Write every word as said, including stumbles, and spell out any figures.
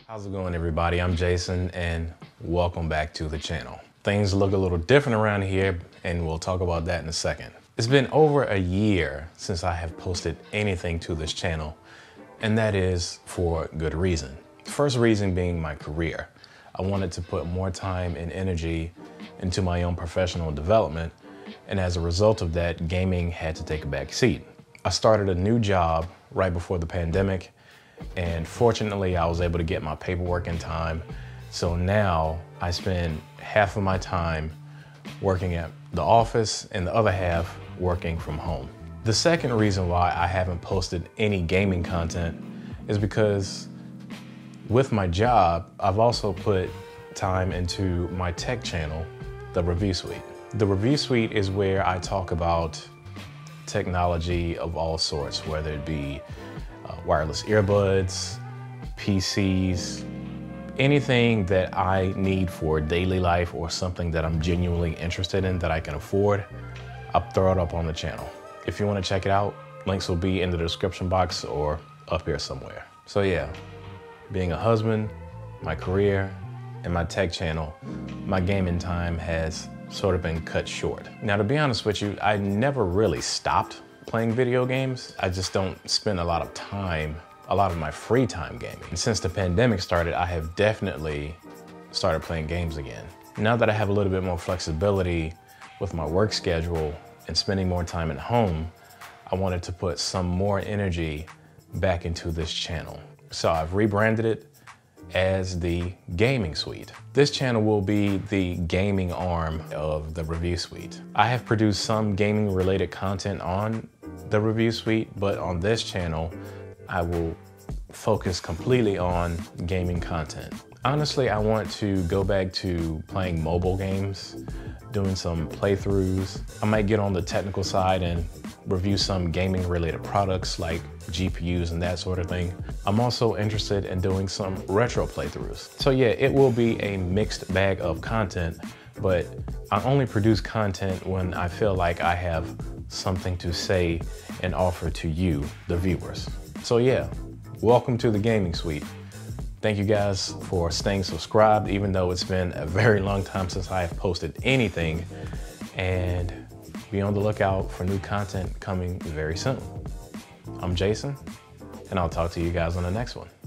How's it going, everybody? I'm Jason and welcome back to the channel. Things look a little different around here and we'll talk about that in a second. It's been over a year since I have posted anything to this channel, and that is for good reason. The first reason being my career. I wanted to put more time and energy into my own professional development, and as a result of that, gaming had to take a back seat. I started a new job right before the pandemic, and fortunately I was able to get my paperwork in time. So now I spend half of my time working at the office and the other half working from home. The second reason why I haven't posted any gaming content is because with my job, I've also put time into my tech channel, The Review Suite. The Review Suite is where I talk about technology of all sorts, whether it be uh, wireless earbuds, P Cs, anything that I need for daily life or something that I'm genuinely interested in that I can afford, I'll throw it up on the channel. If you want to check it out, links will be in the description box or up here somewhere. So yeah, being a husband, my career, and my tech channel, my gaming time has sort of been cut short. Now, to be honest with you, I never really stopped playing video games. I just don't spend a lot of time, a lot of my free time gaming. And since the pandemic started, I have definitely started playing games again. Now that I have a little bit more flexibility with my work schedule and spending more time at home, I wanted to put some more energy back into this channel. So I've rebranded it as the Gaming Suite. This channel will be the gaming arm of the Review Suite. I have produced some gaming related content on the Review Suite, but on this channel, I will focus completely on gaming content. Honestly, I want to go back to playing mobile games, doing some playthroughs. I might get on the technical side and review some gaming related products like G P Us and that sort of thing. I'm also interested in doing some retro playthroughs. So yeah, it will be a mixed bag of content, but I only produce content when I feel like I have something to say and offer to you, the viewers. So yeah, welcome to the Gaming Suite. Thank you guys for staying subscribed, even though it's been a very long time since I have posted anything, and be on the lookout for new content coming very soon. I'm Jason, and I'll talk to you guys on the next one.